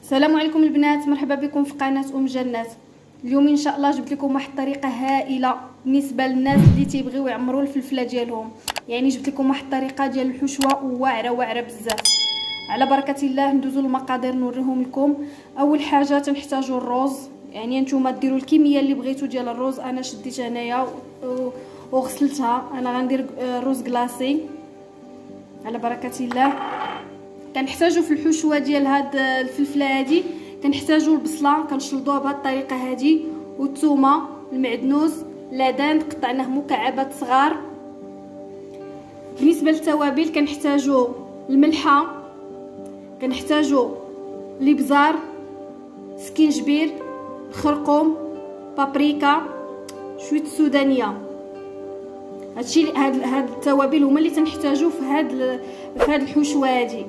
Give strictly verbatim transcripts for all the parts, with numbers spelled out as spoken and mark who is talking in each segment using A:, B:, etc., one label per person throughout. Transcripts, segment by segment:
A: السلام عليكم البنات، مرحبا بكم في قناه ام جنات. اليوم ان شاء الله جبت لكم واحد الطريقه هائله بالنسبه للناس اللي تيبغيو يعمروا الفلفله ديالهم. يعني جبت لكم واحد الطريقه ديال الحشوه واعره واعره بزاف. على بركه الله ندوزو للمقادير نوريهم لكم. اول حاجه تنحتاجوا الرز، يعني نتوما ديروا الكميه اللي بغيتو ديال الرز. انا شديت هنايا وغسلتها. انا غندير روز كلاصي على بركه الله. كنحتاجوا في الحشوه ديال هاد الفلفله هادي كنحتاجوا البصله كنشلضوها بهاد الطريقه هادي، والثومه، المعدنوس، لادان قطعناه مكعبات صغار. بالنسبه للتوابل كنحتاجوا الملحه، كنحتاجوا الابزار، سكينجبير، خرقوم، بابريكا، شويه السودانيه. هادشي هاد هاد التوابل هما اللي تنحتاجوا في هاد في هاد الحشوه هادي.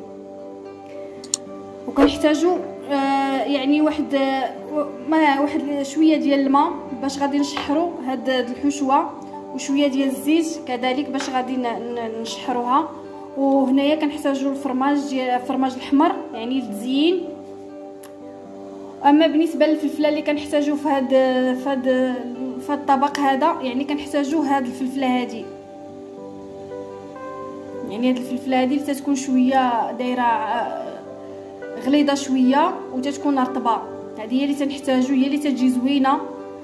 A: وكنحتاجوا آه يعني واحد ما واحد شويه ديال الماء باش غادي نشحروا هاد الحشوه، وشويه ديال الزيت كذلك باش غادي نشحروها. وهنايا كنحتاجوا الفرماج ديال الفرماج الاحمر يعني للتزيين. اما بالنسبه للفلفله اللي كنحتاجوا في هاد في هاد في هاد الطبق هذا، يعني كنحتاجوا هاد الفلفله هادي، يعني هاد الفلفله هادي اللي تتكون شويه دايره غليظه شويه وتتكون رطبه. هذه هي اللي تنحتاجو، هي اللي تجي زوينه.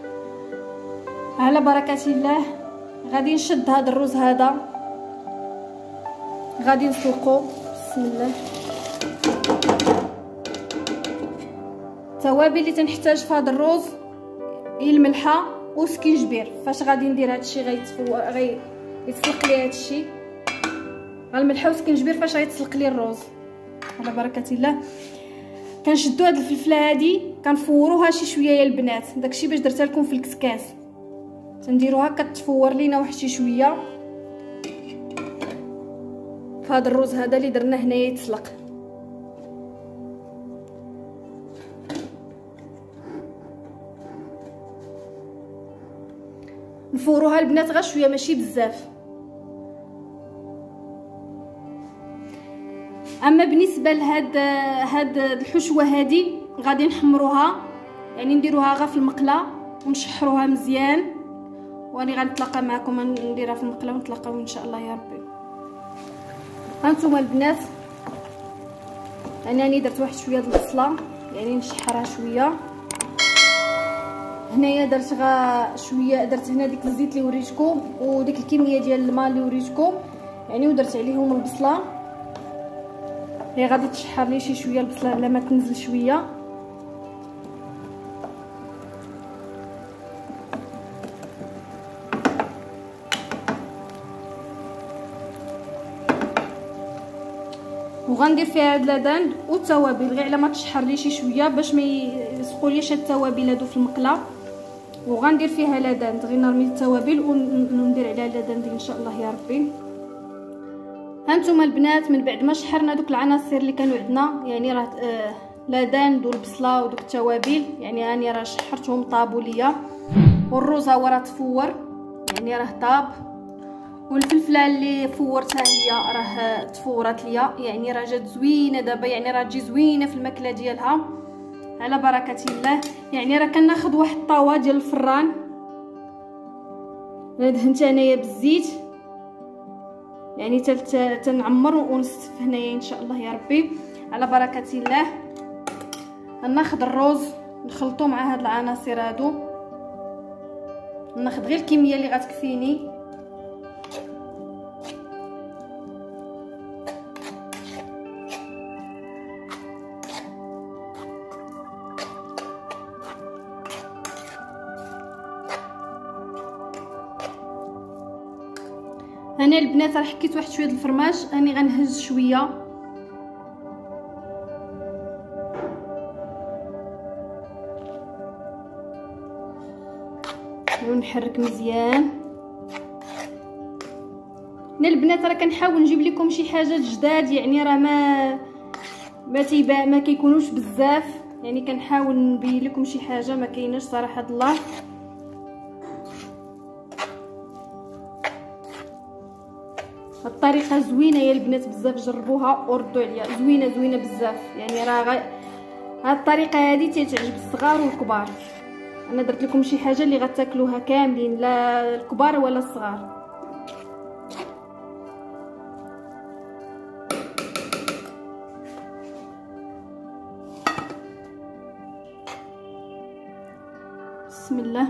A: على بركه الله غادي نشد هذا الرز هذا، غادي نسلقو. بسم الله. التوابل اللي تنحتاج في هذا الرز هي الملحه وسكينجبير. فاش غادي ندير هذا الشيء غيتفو غي يتسلق لي هذا الشيء، الملحه وسكينجبير فاش غيتسلق لي الرز. على بركه الله كنشدوا هاد الفلفله هادي كنفوروها شي شويه يا البنات. داكشي باش درتها لكم في الكسكاس، تنديروها كتفور لينا واحد شي شويه في هذا الرز هذا اللي درنا هنايا يتسلق. نفوروها البنات غير شويه ماشي بزاف. اما بالنسبه لهاد هاد الحشوه هادي غادي نحمروها، يعني نديروها غير في المقله ونشحروها مزيان. واني غنتلاقى معكم نديرها في المقله ونتلاقاو ان شاء الله يا ربي. هانتوما البنات انا راني درت واحد شويه د البصله، يعني نشحرها شويه. هنايا درت غا شويه، درت هنا ديك الزيت اللي وريتكم وديك الكميه ديال الماء اللي وريتكم، يعني ودرت عليهم البصله. هي غادي تشحر لي شي شويه البصله على ما تنزل شويه. وغندير فيها هاد اللدان والتوابل غير على ما تشحر لي شي شويه باش ما يسقوليش هاد التوابل هادو في المقله. وغندير فيها لدان، غير نرمي التوابل وندير عليها اللدان ديال ان شاء الله يا ربي. هانتوما البنات من بعد ما شحرنا دوك العناصر اللي كانوا عندنا، يعني راه آه لدان دو البصله ودوك التوابل، يعني راني راه شحرتهم طابوا ليا. والرز هو راه تفور، يعني راه طاب. والفلفله اللي فورتها هي راه تفورت ليا، يعني راه جات زوينه دابا، يعني راه تجي زوينه في الماكله ديالها على بركه الله. يعني راه كناخذ واحد الطاوه ديال الفران دهنت انايا بالزيت، يعني تنعمر ونستف هنايا ان شاء الله يا ربي على بركه الله. ناخذ الرز نخلطو مع هاد العناصر هادو، ناخذ غير الكميه اللي غتكفيني. انا البنات راه حكيت واحد شويه د الفرماج، راني غنهز شويه ونحرك مزيان. انا البنات راه كنحاول نجيب لكم شي حاجات جداد، يعني راه ما ما تيبا ما كيكونوش بزاف، يعني كنحاول نبين لكم شي حاجه ما كايناش صراحه الله. الطريقه زوينه يا البنات بزاف، جربوها وردوا عليا، زوينه زوينه بزاف. يعني راه غ... هاد الطريقه هذه تتعجب الصغار والكبار. انا درت لكم شي حاجه اللي غتاكلوها كاملين، لا الكبار ولا الصغار. بسم الله.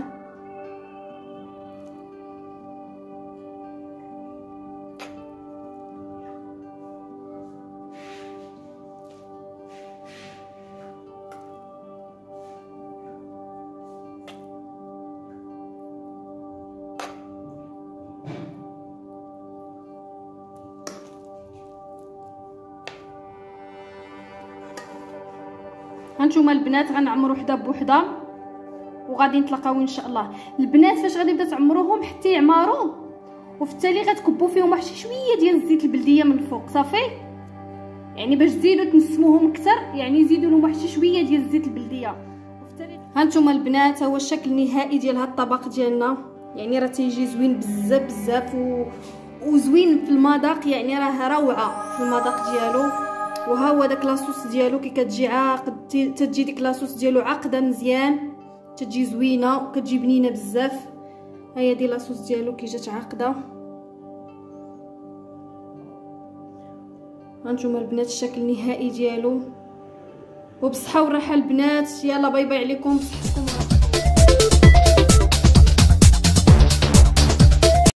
A: هانتوما البنات غنعمرو حدا بوحده وغادي نتلاقاو ان شاء الله. البنات فاش غادي نبدا تعمروهم حتى يعمروا، وفي التالي غتكبوا فيهم واحد شويه ديال الزيت البلديه من الفوق صافي. يعني باش تزيدوا تنسموهم اكثر يعني زيدوا لهم واحد شويه ديال الزيت البلديه. هانتوما البنات هو الشكل النهائي ديال هاد الطبق ديالنا. يعني راه تيجي زوين بزاف بزاف و... وزوين في المذاق، يعني راه روعه في المذاق ديالو. وها هو داك لاصوص ديالو كي كتجي عاقد، تتجي ديك لاصوص ديالو عاقده مزيان، تتجي زوينه وكتجي بنينه بزاف. ها هي دي لاصوص ديالو كي جات عاقده. هانتوما البنات الشكل النهائي ديالو. وبصحه والراحه البنات. يلا باي باي عليكم، بصحتكم.